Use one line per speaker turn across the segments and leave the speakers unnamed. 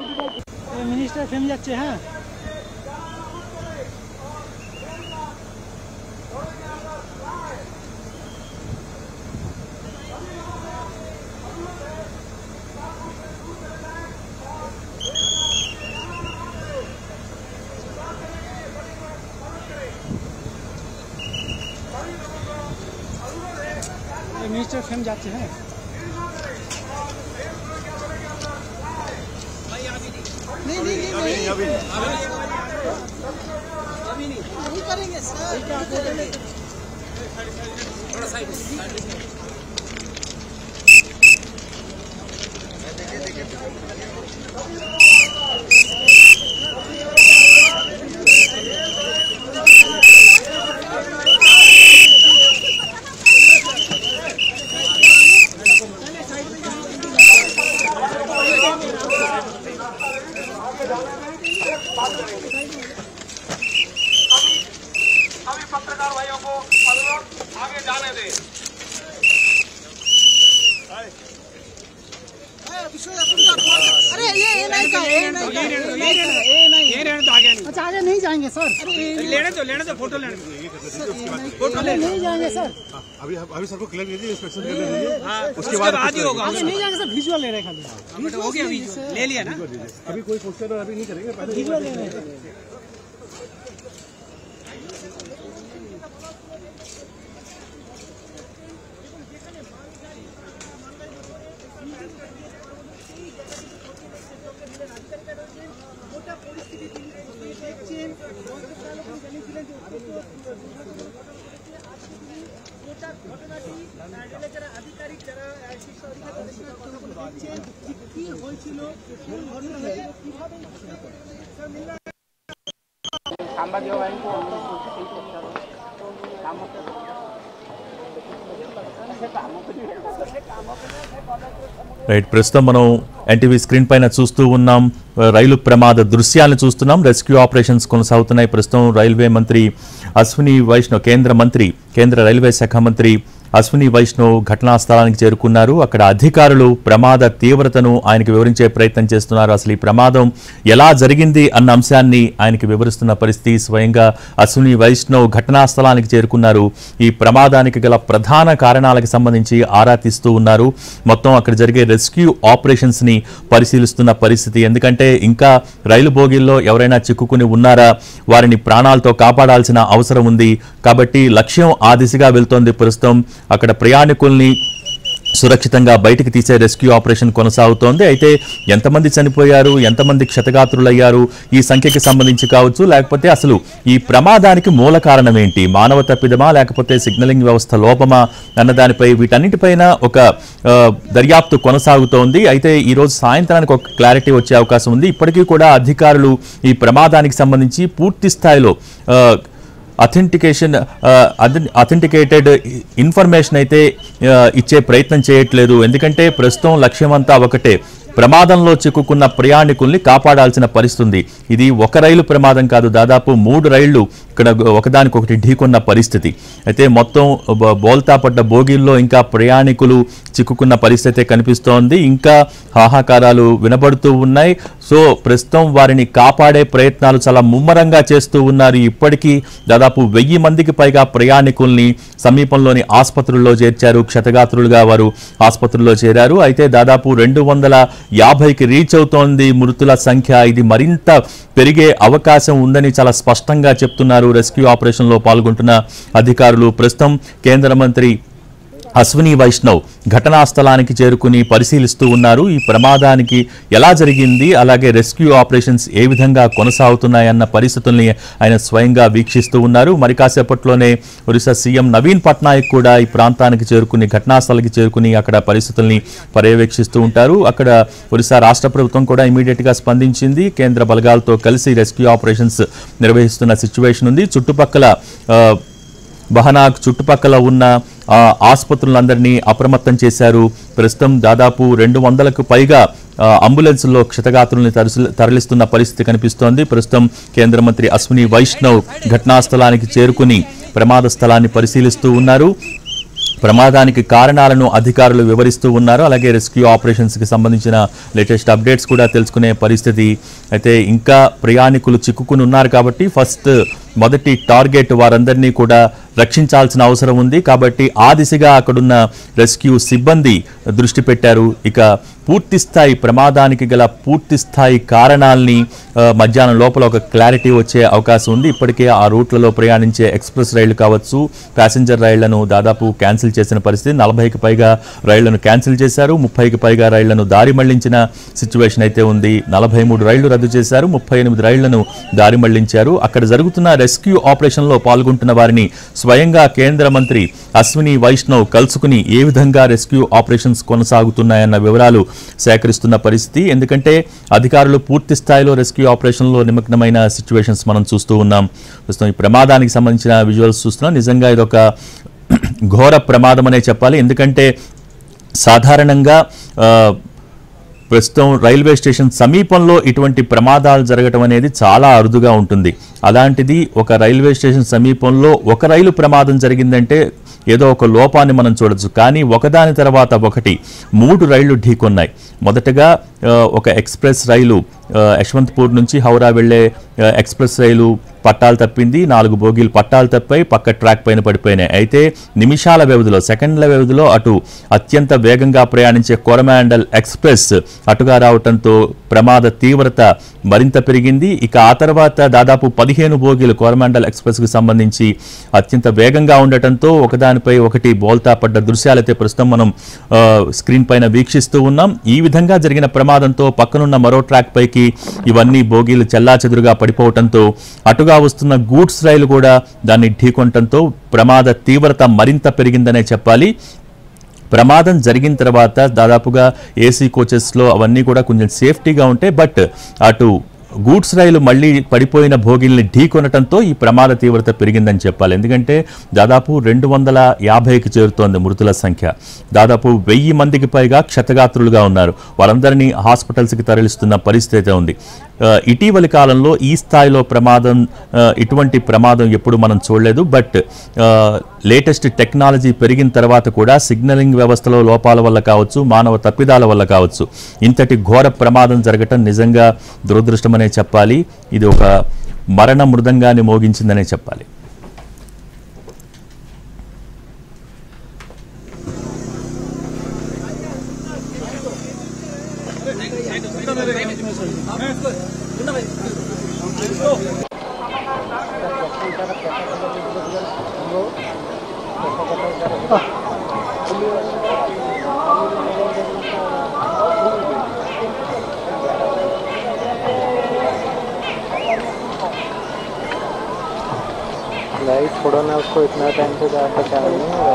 Minister fame যাচ্ছে হ্যাঁ minister fame যাচ্ছে হ্যাঁ नहीं करेंगे सर थोड़ा साइड
सभी पत्रकार भाइयों को अनुरोध आगे जाने दें।
अरे ये नहीं का ये नहीं तो आगे नहीं। अच्छा आगे नहीं जाएंगे सर लेने दो फोटो लेने दो फोटो नहीं जाएंगे सर
अभी सर को क्लियर कीजिए इंस्पेक्शन करने दीजिए
उसके बाद ही होगा आगे नहीं जाएंगे सर विजुअल ले रहे हैं खाली हो गया ले लिया ना
अभी कोई पोस्टर अभी नहीं करेंगे पहले
विजुअल ले रहे हैं
రైట్ ప్రస్తుతం మనం ఎన్టీవీ స్క్రీన్ పైన చూస్తూ ఉన్నాం రైలు ప్రమాద దృశ్యాలను చూస్తున్నాం రెస్క్యూ ఆపరేషన్స్ కొనసాగుతున్నాయి ప్రస్తుతం రైల్వే మంత్రి అశ్విని వైష్ణవ్ కేంద్ర రైల్వే శాఖ మంత్రి అశ్విని వైష్ణవ్ ఘటనా స్థలానికి చేరుకున్నారు అక్కడ అధికారులు ప్రమాద తీవ్రతను ఆయనకు వివరించే ప్రయత్నం చేస్తున్నారు అసలు ఈ ప్రమాదం ఎలా జరిగింది అన్న అంశాన్ని ఆయనకు వివరిస్తున్న పరిస్థితి స్వయంగా అశ్విని వైష్ణవ్ ఘటనా స్థలానికి చేరుకున్నారు ఈ ప్రమాదానికి గల ప్రధాన కారణాలకు సంబంధించి ఆరా తీస్తూ ఉన్నారు మొత్తం అక్కడ జరిగే రెస్క్యూ ఆపరేషన్స్ ని పరిశీలిస్తున్న పరిస్థితి ఎందుకంటే ఇంకా రైలు బోగీల్లో ఎవరైనా చిక్కుకుని ఉన్నారా వారిని ప్రాణాలతో కాపాడాల్సిన అవసరం ఉంది కాబట్టి లక్ష్యం ఆ దిశగా వెళ్తోంది ప్రస్తుతం అక్కడ ప్రయాణికుల్ని సురక్షితంగా బయటికి తీసే రెస్క్యూ ఆపరేషన్ కొనసాగుతోంది అయితే ఎంతమంది చనిపోయారు ఎంతమంది క్షతగాత్రులయ్యారు ఈ సంఖ్యకి సంబంధించి కావచ్చు లేకపోతే అసలు ఈ ప్రమాదానికి మూల కారణం ఏంటి మానవ తప్పిదమా లేకపోతే సిగ్నలింగ్ వ్యవస్థ లోపమా అన్న దానిపై వీటన్నిటిపైన ఒక దర్యాప్తు కొనసాగుతోంది అయితే ఈ రోజు సాయంత్రానికి ఒక క్లారిటీ వచ్చే అవకాశం ఉంది ఇప్పటికీ కూడా అధికారులు ఈ ప్రమాదానికి సంబంధించి పూర్తి స్థాయిలో అథెంటికేటెడ్ ఇన్ఫర్మేషన్ అయితే ఇచ్చే ప్రయత్నం చేయట్లేదు ఎందుకంటే ప్రస్తుతం లక్ష్యమంతా ఒకటే ప్రమాదంలో చిక్కుకున్న ప్రయాణికుల్ని కాపాడాల్సిన పరిస్థితి ఇది ఒక రైలు ప్రమాదం కాదు దాదాపు 3 రైళ్లు ఇక్కడ ఒకదానికొకటి ఢీకొన్న పరిస్థితి అయితే మొత్తం బోల్తా పడ్డ బోగీల్లో ఇంకా ప్రయాణికులు చిక్కుకున్న పరిస్థితి కనిపిస్తోంది ఇంకా హాహాకారాలు వినబడుతూ ఉన్నాయి సో ప్రస్తుతం వారిని కాపాడే ప్రయత్నాలు చాలా ముమ్మరంగా చేస్తూ ఉన్నారు ఇప్పటికీ దాదాపు 1000 మందికి పైగా ప్రయాణికుల్ని సమీపంలోని ఆసుపత్రుల్లో చేర్చారు క్షతగాత్రులుగా వారు ఆసుపత్రుల్లో చేరారు అయితే దాదాపు 250కి రీచ్ అవుతోంది మృతుల సంఖ్య ఇది మరింత పెరిగే అవకాశం ఉందని చాలా స్పష్టంగా చెప్తున్నారు రెస్క్యూ ఆపరేషన్ లో పాల్గొంటున్న అధికారులు ప్రస్తుతం కేంద్ర మంత్రి అశ్విని వైష్ణవ్ ఘటనా స్థలానికి చేరుకుని పరిశీలిస్తూ ఉన్నారు ఈ ప్రమాదానికి ఎలా జరిగింది అలాగే రెస్క్యూ ఆపరేషన్స్ ఏ విధంగా కొనసాగుతున్నాయన్న పరిస్థితుల్ని ఆయన స్వయంగా వీక్షిస్తూ ఉన్నారు మరి కాసేపట్లోనే ఒరిస్సా సీఎం నవీన్ పట్నాయక్ కూడా ఈ ప్రాంతానికి చేరుకుని ఘటనా స్థలానికి చేరుకుని అక్కడ పరిస్థితుల్ని పర్యవేక్షిస్తూ ఉంటారు అక్కడ ఒరిస్సా రాష్ట్ర ప్రభుత్వం కూడా ఇమిడియట్ గా స్పందించింది కేంద్ర బలగాలతో కలిసి రెస్క్యూ ఆపరేషన్స్ నిర్వహిస్తున్న సిచ్యువేషన్ ఉంది చుట్టుపక్కల బహనాగ్ చుట్టుపక్కల ఉన్న ఆసుపత్రులందరినీ అప్రమత్తం చేశారు ప్రస్తుతం దాదాపు 200కు పైగా అంబులెన్స్లో క్షతగాత్రుల్ని తరలిస్తున్న పరిస్థితి కనిపిస్తోంది ప్రస్తుతం కేంద్ర మంత్రి అశ్విని వైష్ణవ్ ఘటనా స్థలానికి చేరుకుని ప్రమాద స్థలాన్ని పరిశీలిస్తూ ఉన్నారు ప్రమాదానికి కారణాలను అధికారులు వివరిస్తూ ఉన్నారు. అలాగే రెస్క్యూ ఆపరేషన్స్కి సంబంధించిన లేటెస్ట్ అప్డేట్స్ కూడా తెలుసుకునే పరిస్థితి. అయితే ఇంకా ప్రయాణికులు చిక్కుకుని ఉన్నారు కాబట్టి మొదటి టార్గెట్ వారందరినీ కూడా రక్షించాల్సిన అవసరం ఉంది. కాబట్టి ఆ దిశగా అక్కడున్న రెస్క్యూ సిబ్బంది దృష్టి పెట్టారు. ఇక పూర్తిస్థాయి ప్రమాదానికి గల పూర్తిస్థాయి కారణాలని మధ్యాహ్నం లోపల ఒక క్లారిటీ వచ్చే అవకాశం ఉంది. ఇప్పటికే ఆ రూట్లలో ప్రయాణించే ఎక్స్ప్రెస్ రైళ్లు కావచ్చు, ప్యాసింజర్ రైళ్లను దాదాపు క్యాన్సిల్ చేసిన పరిస్థితి. 40కి పైగా రైళ్లను క్యాన్సిల్ చేశారు. 30కి పైగా రైళ్లను దారి మళ్లించిన సిచ్యువేషన్ అయితే ఉంది. 43 రైళ్లు రద్దు చేశారు. 38 రైళ్లను దారి మళ్లించారు. అక్కడ జరుగుతున్న రెస్క్యూ ఆపరేషన్లో పాల్గొంటున్న వారిని స్వయంగా కేంద్ర మంత్రి అశ్విని వైష్ణవ్ కలుసుకుని ఏ విధంగా రెస్క్యూ ఆపరేషన్స్ కొనసాగుతున్నాయన్న వివరాలు సేకరిస్తున్న పరిస్థితి. ఎందుకంటే అధికారులు పూర్తి స్థాయిలో రెస్క్యూ ఆపరేషన్లో నిమగ్నమైన సిచ్యువేషన్స్ మనం చూస్తూ ఉన్నాం. ప్రస్తుతం ఈ ప్రమాదానికి సంబంధించిన విజువల్స్ చూస్తున్నాం. నిజంగా ఇదొక ఘోర ప్రమాదం అనే చెప్పాలి. ఎందుకంటే సాధారణంగా ప్రస్తుతం రైల్వే స్టేషన్ సమీపంలో ఇటువంటి ప్రమాదాలు జరగటం అనేది చాలా అరుదుగా ఉంటుంది. అలాంటిది ఒక రైల్వే స్టేషన్ సమీపంలో ఒక రైలు ప్రమాదం జరిగిందంటే ఏదో ఒక లోపాన్ని మనం చూడొచ్చు. కానీ ఒకదాని తర్వాత ఒకటి 3 రైళ్లు ఢీకొన్నాయి. మొదటగా ఒక ఎక్స్ప్రెస్ రైలు యశ్వంత్పూర్ నుంచి హౌరా వెళ్లే ఎక్స్ప్రెస్ రైలు పట్టాలు తప్పింది. 4 బోగీలు పట్టాలు తప్పాయి, పక్క ట్రాక్ పైన పడిపోయినాయి. అయితే నిమిషాల వ్యవధిలో, సెకండ్ల వ్యవధిలో అటు అత్యంత వేగంగా ప్రయాణించే కోరమాండల్ ఎక్స్ప్రెస్ అటుగా రావడంతో ప్రమాద తీవ్రత మరింత పెరిగింది. ఇక ఆ తర్వాత దాదాపు 15 బోగీలు కోరమాండల్ ఎక్స్ప్రెస్కి సంబంధించి అత్యంత వేగంగా ఉండటంతో ఒకదానిపై ఒకటి బోల్తా పడ్డ దృశ్యాలైతే ప్రస్తుతం మనం స్క్రీన్ పైన వీక్షిస్తూ ఉన్నాం. ఈ విధంగా జరిగిన ప్రమాదంతో పక్కనున్న మరో ట్రాక్ పైకి ఇవన్నీ బోగీలు చెల్లాచెదురుగా పడిపోవడంతో అటుగా వస్తున్న గూడ్స్ రైలు కూడా దాన్ని ఢీకొనడంతో ప్రమాద తీవ్రత మరింత పెరిగిందనే చెప్పాలి. ప్రమాదం జరిగిన తర్వాత దాదాపుగా ఏసీ కోచెస్లో అవన్నీ కూడా కొంచెం సేఫ్టీగా ఉంటాయి. బట్ అటు గూడ్స్ రైలు మళ్ళీ పడిపోయిన భోగిల్ని ఢీకొనటంతో ఈ ప్రమాద తీవ్రత పెరిగిందని చెప్పాలి. ఎందుకంటే దాదాపు 250కి చేరుతోంది మృతుల సంఖ్య. దాదాపు 1000 మందికి పైగా క్షతగాత్రులుగా ఉన్నారు. వారందరినీ హాస్పిటల్స్కి తరలిస్తున్న పరిస్థితి అయితే ఉంది. ఇటీవలి కాలంలో ఈ స్థాయిలో ఇటువంటి ప్రమాదం ఎప్పుడు మనం చూడలేదు. బట్ లేటెస్ట్ టెక్నాలజీ పెరిగిన తర్వాత కూడా సిగ్నలింగ్ వ్యవస్థలో లోపాల వల్ల కావచ్చు, మానవ తప్పిదాల వల్ల కావచ్చు, ఇంతటి ఘోర ప్రమాదం జరగటం నిజంగా దురదృష్టమనే చెప్పాలి. ఇది ఒక మరణ మృదంగాన్ని మోగించిందనే చెప్పాలి.
लाइट छोड़ना उसको इतना टाइम से बचा नहीं है।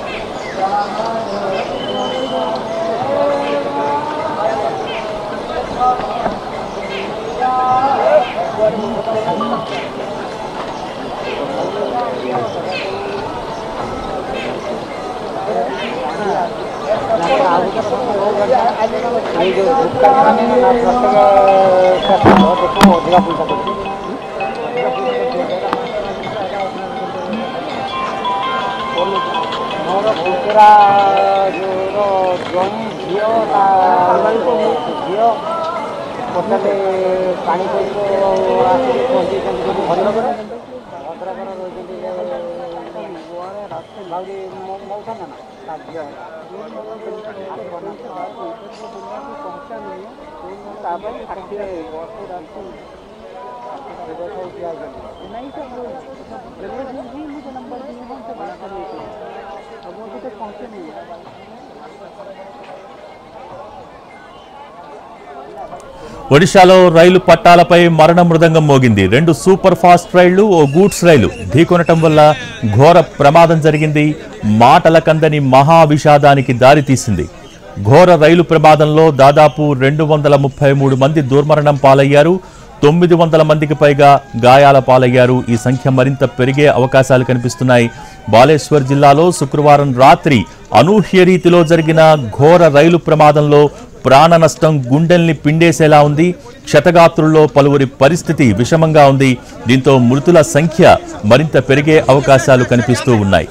ఒడిశాలో రైలు పట్టాలపై మరణ మృదంగం మోగింది. 2 సూపర్ ఫాస్ట్ రైళ్లు, ఓ గూడ్స్ రైలు ఢీకొనటం వల్ల ఘోర ప్రమాదం జరిగింది. మాటల కందని మహా విషాదానికి దారితీసింది. ఘోర రైలు ప్రమాదంలో దాదాపు 233 మంది దుర్మరణం పాలయ్యారు. 900 మందికి పైగా గాయాల పాలయ్యారు. ఈ సంఖ్య మరింత పెరిగే అవకాశాలు కనిపిస్తున్నాయి. బాలేశ్వర్ జిల్లాలో శుక్రవారం రాత్రి అనూహ్య రీతిలో జరిగిన ఘోర రైలు ప్రమాదంలో ప్రాణ నష్టం గుండెల్ని పిండేసేలా ఉంది. క్షతగాత్రుల్లో పలువురి పరిస్థితి విషమంగా ఉంది. దీంతో మృతుల సంఖ్య మరింత పెరిగే అవకాశాలు కనిపిస్తూ ఉన్నాయి.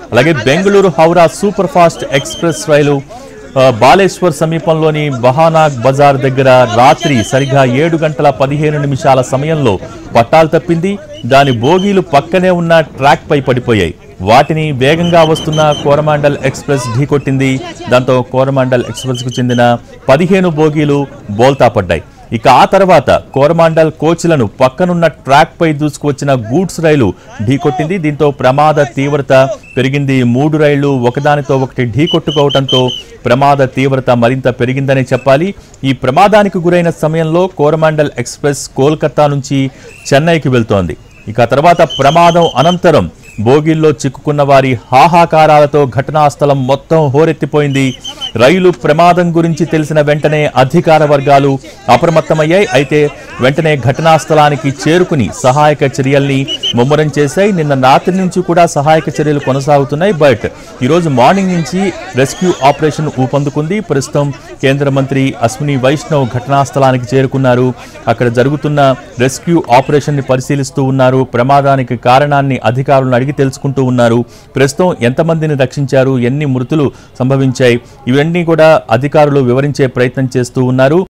అలాగే Bengaluru Howrah super fast express రైలు బాలేశ్వర్ సమీపంలోని బహానాగ్ బజార్ దగ్గర రాత్రి సరిగ్గా 7:15 సమయంలో పట్టాలు తప్పింది. దాని బోగీలు పక్కనే ఉన్న ట్రాక్ పై పడిపోయాయి. వాటిని వేగంగా వస్తున్న కోరమాండల్ ఎక్స్ప్రెస్ ఢీకొట్టింది. దాంతో కోరమాండల్ ఎక్స్ప్రెస్ కు చెందిన 15 బోగీలు బోల్తా పడ్డాయి. ఇక ఆ తర్వాత కోరమాండల్ కోచ్లను పక్కనున్న ట్రాక్ పై దూసుకువచ్చిన గూడ్స్ రైలు ఢీకొట్టింది. దీంతో ప్రమాద తీవ్రత పెరిగింది. 3 రైళ్లు ఒకదానితో ఒకటి ఢీకొట్టుకోవడంతో ప్రమాద తీవ్రత మరింత పెరిగిందనే చెప్పాలి. ఈ ప్రమాదానికి గురైన సమయంలో కోరమాండల్ ఎక్స్ప్రెస్ కోల్కతా నుంచి చెన్నైకి వెళ్తోంది. ఇక తర్వాత ప్రమాదం అనంతరం బోగిల్లో చిక్కుకున్న వారి హాహాకారాలతో ఘటనా స్థలం మొత్తం హోరెత్తిపోయింది. రైలు ప్రమాదం గురించి తెలిసిన వెంటనే అధికార వర్గాలు అప్రమత్తమయ్యాయి. అయితే వెంటనే ఘటనా స్థలానికి చేరుకుని సహాయక చర్యల్ని ముమ్మరం చేశాయి. నిన్న రాత్రి నుంచి కూడా సహాయక చర్యలు కొనసాగుతున్నాయి. బట్ ఈరోజు మార్నింగ్ నుంచి రెస్క్యూ ఆపరేషన్ ఊపందుకుంది. ప్రస్తుతం కేంద్ర మంత్రి అశ్విని వైష్ణవ్ ఘటనా స్థలానికి చేరుకున్నారు. అక్కడ జరుగుతున్న రెస్క్యూ ఆపరేషన్ ని పరిశీలిస్తూ ఉన్నారు. ప్రమాదానికి కారణాన్ని అధికారులను అడిగి తెలుసుకుంటూ ఉన్నారు. ప్రస్తుతం ఎంతమందిని రక్షించారు, ఎన్ని మృతులు సంభవించాయి, ఇవన్నీ కూడా అధికారులు వివరించే ప్రయత్నం చేస్తూ ఉన్నారు.